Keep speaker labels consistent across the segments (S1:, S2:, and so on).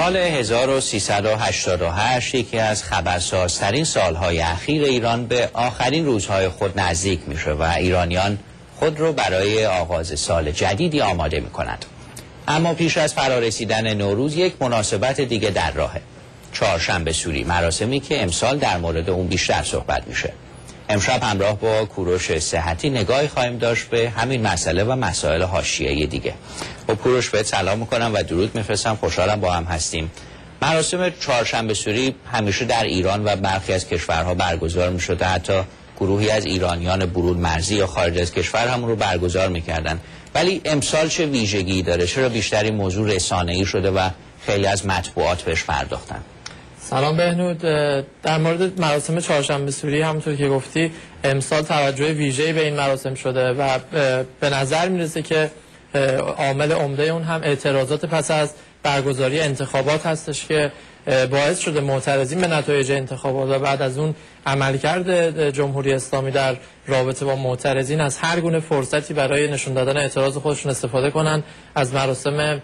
S1: سال 1388 یکی از خبرسازترین سالهای اخیر ایران به آخرین روزهای خود نزدیک میشه و ایرانیان خود رو برای آغاز سال جدیدی آماده میکنند. اما پیش از فرارسیدن نوروز یک مناسبت دیگه در راهه. چهارشنبه سوری، مراسمی که امسال در مورد اون بیشتر صحبت میشه. امشب همراه با کوروش صحتی نگاهی خواهیم داشت به همین مسئله و مسائل حاشیه‌ای دیگه. با کوروش بهت سلام میکنم و درود میفرستم، خوشحالم با هم هستیم. مراسم چهارشنبه سوری همیشه در ایران و برخی از کشورها برگزار میشده، حتی گروهی از ایرانیان برون مرزی یا خارج از کشور همون رو برگزار میکردن. ولی امسال چه ویژگی داره؟ چرا بیشتر این موضوع رسانه‌ای شده و خیلی از مطبوعات بهش پرداختن؟
S2: سلام بهنود. در مورد مراسم چهارشنبه سوری همونطور که گفتی امسال توجه ویژه‌ای به این مراسم شده و به نظر میرسه که عامل عمده اون هم اعتراضات پس از برگزاری انتخابات هستش که باعث شده معترضین به نتایج انتخابات و بعد از اون عملکرد جمهوری اسلامی در رابطه با معترضین از هر گونه فرصتی برای نشون دادن اعتراض خودشون استفاده کنن. از مراسم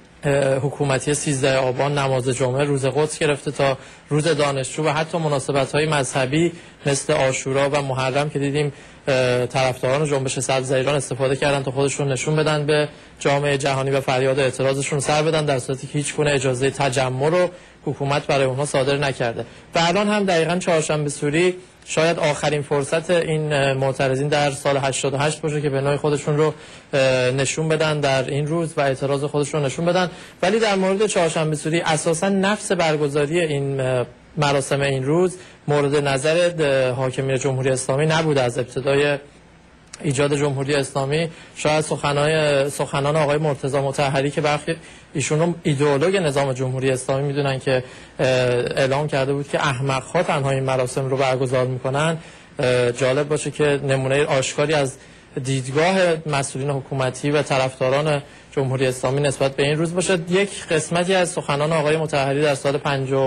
S2: حکومتی 13 آبان، نماز جمعه، روز قدس گرفته تا روز دانشجو و حتی مناسبت‌های مذهبی مثل عاشورا و محرم که دیدیم طرفداران جنبش سبز ایران استفاده کردن تا خودشون نشون بدن به جامعه جهانی و فریاد اعتراضشون سر بدن، در صورتی که هیچ گونه اجازه تجمع رو حکومت برای اونها صادر نکرده. و الان هم دقیقاً چهارشنبه سوری شاید آخرین فرصت این معترضین در سال 88 باشه که به نوعی خودشون رو نشون بدن در این روز و اعتراض خودشون رو نشون بدن. ولی در مورد چهارشنبه سوری اساساً نفس برگزاری این مراسم این روز مورد نظر حاکمیت جمهوری اسلامی نبوده. از ابتدای ایجاد جمهوری اسلامی شاید سخنان آقای مرتضی مطهری که برخی ایشون رو ایدئولوژ نظام جمهوری اسلامی میدونن که اعلام کرده بود که احمق‌ها تنها این مراسم رو برگزار میکنن، جالب باشه که نمونه آشکاری از دیدگاه مسئولین حکومتی و طرفداران جمهوری اسلامی نسبت به این روز باشه. یک قسمتی از سخنان آقای مطهری در سال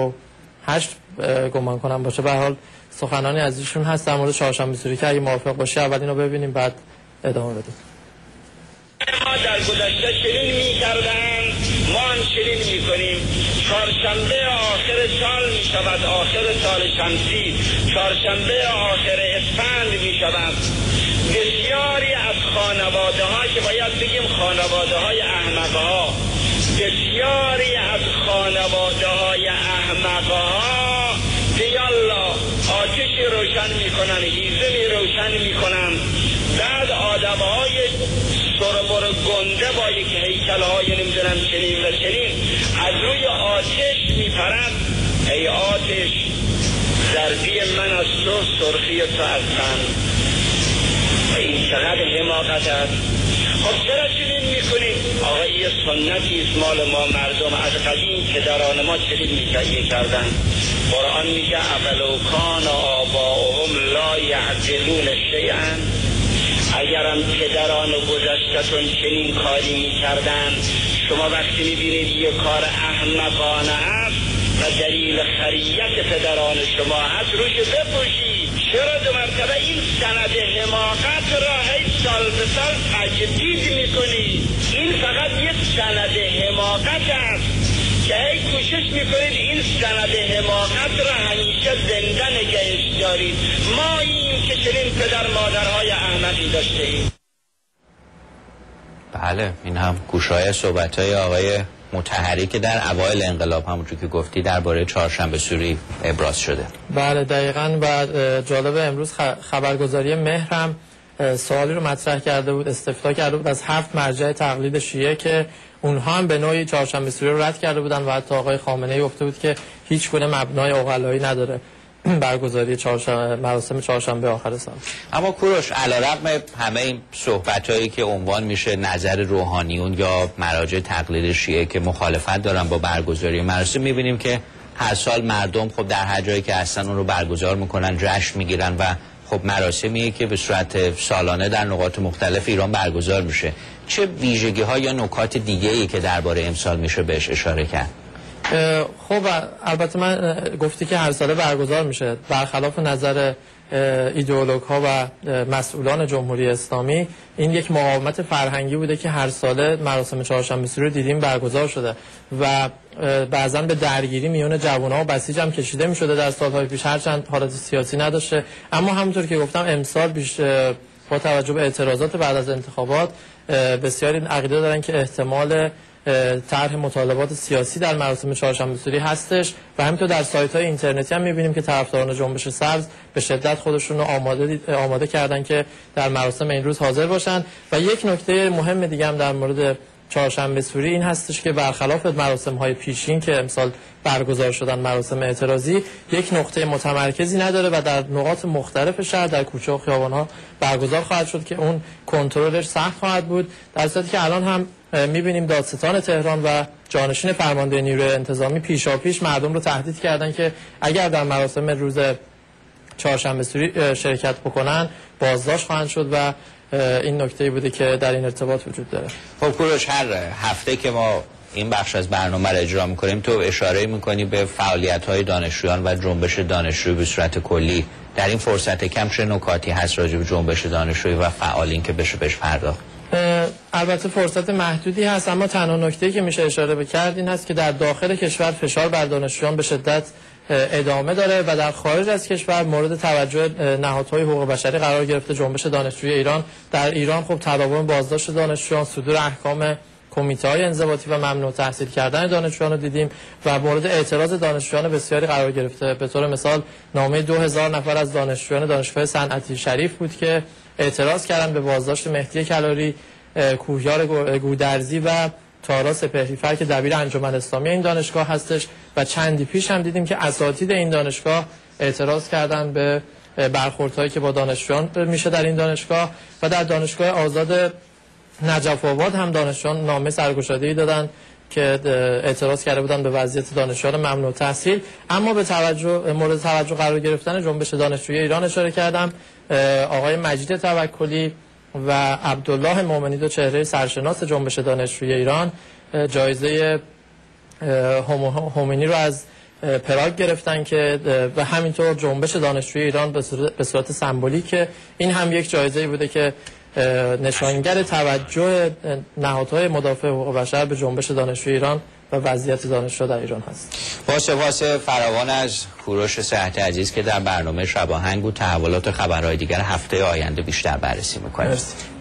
S2: 58 گمان کنم باشه، به هر حال سخنانی از ایشون هست در مورد چهارشنبه سوری که اگه موافق باشه اول اینو ببینیم بعد ادامه بدیم.
S3: ما در گذشته چنین می‌کردن، ما هم چنین می‌کنیم. چهارشنبه آخر سال می‌شود آخر سال شمسی، چهارشنبه آخر اسفند می‌شود. بسیاری از خانواده‌ها که باید بگیم خانواده‌های احمق‌ها، بسیاری از خانواده‌های احمق‌ها دیالا آتشی روشن میکنن، هیزمی روشن میکنن، بعد آدمهای سرمر گنده با یک هیکلهای نمیدونم چنین و چنین از روی آتش میپرند. ای آتش، زردی من از تو، سرخی تو از من. این چقدر حماقت است. خب چرا چنین میکنید؟ آقا یه سنتی است مال ما مردم، از قدیم پدران ما چنین میکردن. قرآن میگه اولو کان آباؤهم لا یعقلون شیئا. اگرم پدران گذشته‌تون چنین کاری میکردن، شما وقتی میبینید یه کار احمقانه است و دلیل خریت پدران شما هست، روش بپوشید. چرا دو مرتبه این سند حماقت را هی سال به سال تجدید میکنید؟ این فقط یک سند حماقت است که هی کوشش میکنید این سند حماقت را همیشه زنده نگهش دارید. ما این که چنین پدر مادرهای احمقی داشته ایم.
S1: بله، این هم گوشای صحبت‌های آقای مطهری که در اوایل انقلاب همونطور که گفتی درباره چهارشنبه سوری ابراز شده.
S2: بله دقیقاً. و جالب امروز خبرگزاری مهر هم سوالی رو مطرح کرده بود، استفتاء کرده بود از 7 مرجع تقلید شیعه که اونها هم به نوعی چهارشنبه سوری رو رد کرده بودن و حتی آقای خامنه‌ای گفته بود که هیچ گونه مبنای عقلایی نداره برگزاری مراسم چهارشنبه آخر سال.
S1: اما کوروش، علیرغم همه این صحبتایی که عنوان میشه نظر روحانیون یا مراجع تقلید شیعه که مخالفت دارن با برگزاری مراسم، میبینیم که هر سال مردم خب در هر جایی که هستن اون رو برگزار میکنن، جشن میگیرن و خب مراسمیه که به صورت سالانه در نقاط مختلف ایران برگزار میشه. چه ویژگی ها یا نکات دیگه ای که درباره امسال میشه بهش اشاره کرد؟
S2: خب البته من گفتی که هر ساله برگزار میشه، برخلاف نظر ایدئولوگ ها و مسئولان جمهوری اسلامی، این یک مقاومت فرهنگی بوده که هر ساله مراسم چهارشنبه سوری رو دیدیم برگزار شده و بعضا به درگیری میون جوان‌ها و بسیج هم کشیده می‌شده در سال‌های پیش، هرچند حالت سیاسی نداشته. اما همونطور که گفتم امسال با توجه به اعتراضات بعد از انتخابات بسیاری عقیده دارن که احتمال طرح مطالبات سیاسی در مراسم چهارشنبه سوری هستش و همینطور در سایت‌های اینترنتی هم می‌بینیم که طرفداران جنبش سبز به شدت خودشون رو آماده کردن که در مراسم این روز حاضر باشن. و یک نکته مهم دیگه هم در مورد چهارشنبه سوری این هستش که برخلاف مراسم‌های پیشین که امسال برگزار شدن مراسم اعتراضی، یک نقطه متمرکزی نداره و در نقاط مختلف شهر در کوچه و خیابان‌ها برگزار خواهد شد که اون کنترلش سخت خواهد بود، در صورتی که الان هم می‌بینیم دادستان تهران و جانشین فرمانده نیروی انتظامی پیشاپیش مردم رو تهدید کردن که اگر در مراسم روز چهارشنبه سوری شرکت بکنن بازداشت خواهند شد و این نکته‌ای بوده که در این ارتباط وجود داره.
S1: خب کوروش، هر هفته که ما این بخش از برنامه رو اجرا می‌کنیم تو اشاره می‌کنی به فعالیت‌های دانشجویان و جنبش دانشجویی به صورت کلی. در این فرصت کم چه نکاتی هست راجع به جنبش دانشجویی و فعالین که بشه بهش پرداخت؟
S2: البته فرصت محدودی هست، اما تنها نکته‌ای که میشه اشاره بکرد این هست که در داخل کشور فشار بر دانشجویان به شدت ادامه داره و در خارج از کشور مورد توجه نهادهای حقوق بشری قرار گرفته جنبش دانشجویی ایران. در ایران خب تداوم بازداشت دانشجویان، صدور احکام کمیته‌های انضباطی و ممنوع تحصیل کردن دانشجویان رو دیدیم و مورد اعتراض دانشجویان بسیاری قرار گرفته. به طور مثال نامه 2000 نفر از دانشجویان دانشگاه صنعتی شریف بود که اعتراض کردن به بازداشت مهدی کلاری، کوهیار گودرزی و تارا سپهری‌فر که دبیر انجمن اسلامی این دانشگاه هستش و چندی پیش هم دیدیم که اساتید این دانشگاه اعتراض کردن به برخوردهایی که با دانشجویان میشه در این دانشگاه. و در دانشگاه آزاد نجف آباد هم دانشجویان نامه سرگشاده‌ای دادن که اعتراض کرده بودن به وضعیت دانشجویان ممنوع تحصیل. اما به مورد توجه قرار گرفتن جنبش دانشجویی ایران اشاره کردم. آقای مجید توکلی و عبدالله مومنی، دو چهره سرشناس جنبش دانشجویی ایران، جایزه هومینی رو از پراگ گرفتن که و همینطور جنبش دانشجویی ایران به صورت سمبولیک. این هم یک جایزه بوده که نشانگر توجه نهادهای مدافع حقوق بشر به جنبش دانشجویی ایران و وضعیت دانشجو در ایران هست.
S1: با سپاس فراوان از کوروش صحت عزیز که در برنامه شب آهنگ و تحولات خبرهای دیگر هفته آینده بیشتر بررسی می‌کنیم.